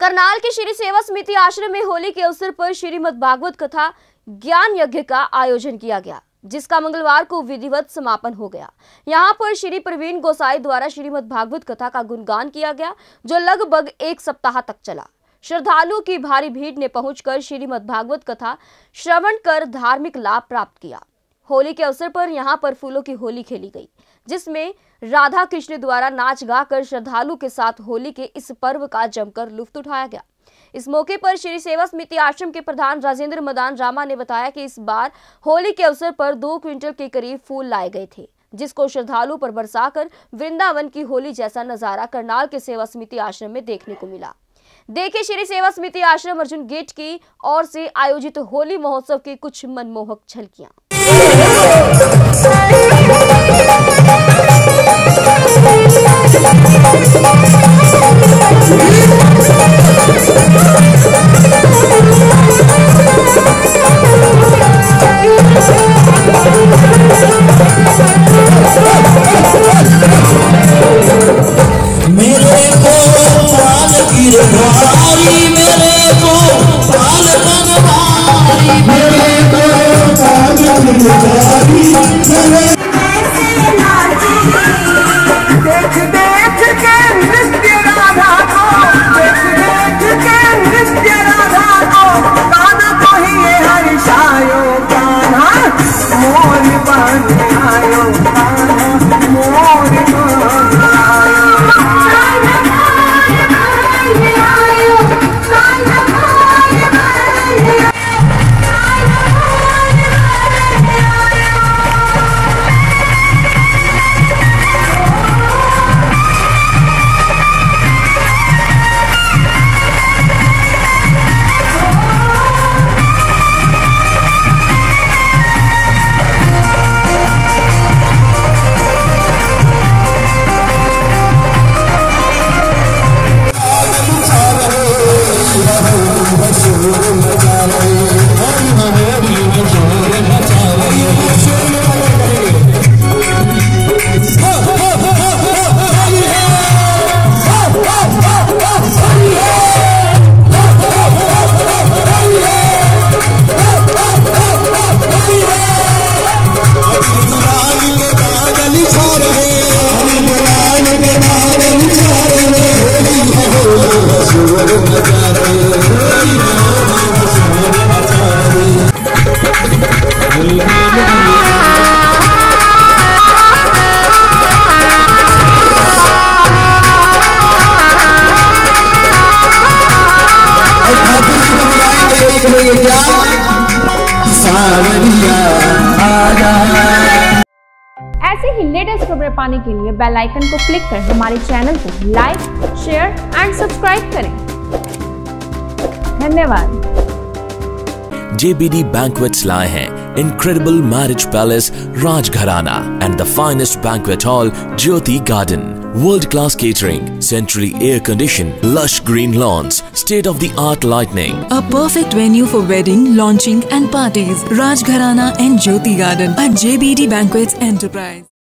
करनाल के श्री सेवा समिति आश्रम में होली के अवसर पर श्रीमद् भागवत कथा ज्ञान यज्ञ का आयोजन किया गया, जिसका मंगलवार को विधिवत समापन हो गया। यहां पर श्री प्रवीण गोसाई द्वारा श्रीमद् भागवत कथा का गुणगान किया गया, जो लगभग एक सप्ताह तक चला। श्रद्धालुओं की भारी भीड़ ने पहुंचकर श्रीमद् भागवत कथा श्रवण कर धार्मिक लाभ प्राप्त किया। होली के अवसर पर यहां पर फूलों की होली खेली गई, जिसमें राधा कृष्ण द्वारा नाच गाकर श्रद्धालु के साथ होली के इस पर्व का जमकर लुत्फ उठाया गया। इस मौके पर श्री सेवा समिति आश्रम के प्रधान राजेंद्र मदान रामा ने बताया कि इस बार होली के अवसर पर 2 क्विंटल के करीब फूल लाए गए थे, जिसको श्रद्धालु पर बरसाकर वृंदावन की होली जैसा नजारा करनाल के सेवा समिति आश्रम में देखने को मिला। देखिए श्री सेवा समिति आश्रम अर्जुन गेट की ओर से आयोजित होली महोत्सव की कुछ मनमोहक झलकियां। ऐसे ही लेटेस्ट खबरें पाने के लिए बेल आइकन को क्लिक कर हमारे चैनल को लाइक, शेयर एंड सब्सक्राइब करें। धन्यवाद। JBD Banquets लाए हैं incredible marriage palace Rajgharana and the finest banquet hall Jyoti Garden. World-class catering, centrally air-conditioned, lush green lawns, state-of-the-art lighting. A perfect venue for wedding, launching and parties. Rajgharana and Jyoti Garden at JBD Banquets Enterprise.